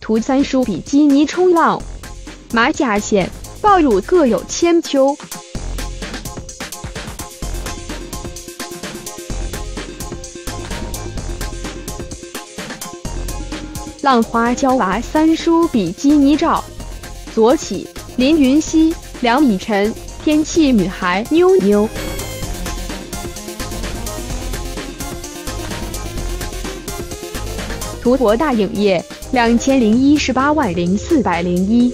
图三姝比基尼冲浪，马甲线，爆乳各有千秋。浪花娇娃三姝比基尼照，左起林云熙、梁以晨，天气女孩妞妞。图博大影业20180401。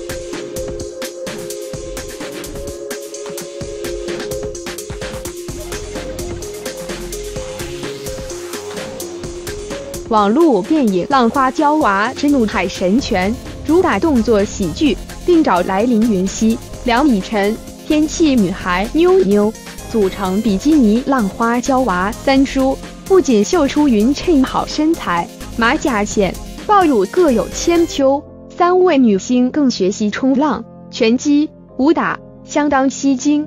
网络电影《浪花娇娃之怒海神拳》主打动作喜剧，并找来林云熙、梁以晨、天气女孩妞妞组成比基尼浪花娇娃三姝，不仅秀出匀称好身材，马甲线、爆乳各有千秋。3位女星更学习冲浪、拳击、武打，相当吸睛。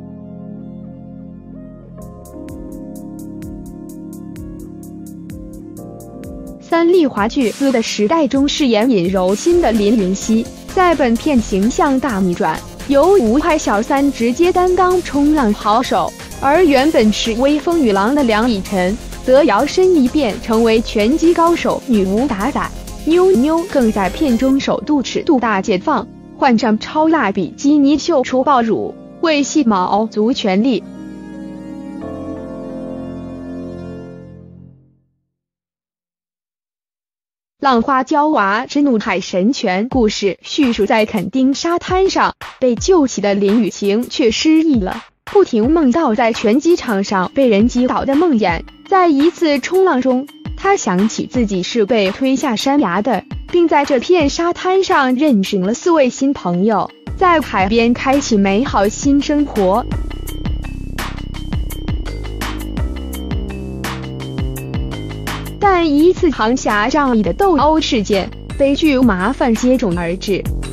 三立华剧《的时代》中饰演尹柔心的林云熙，在本片形象大逆转，由无害小三直接担当冲浪好手，而原本是威风女郎的梁以晨则摇身一变成为拳击高手、女武打仔。妞妞更在片中首度尺度大解放，换上超辣比基尼秀出爆乳，为戏卯足全力。浪花娇娃之怒海神拳故事叙述在垦丁沙滩上被救起的林雨晴却失忆了，不停梦到在拳击场上被人击倒的梦魇。在一次冲浪中，他想起自己是被推下山崖的，并在这片沙滩上认识了4位新朋友，在海边开启美好新生活。但一次行侠仗义的斗殴事件，悲剧麻烦接踵而至。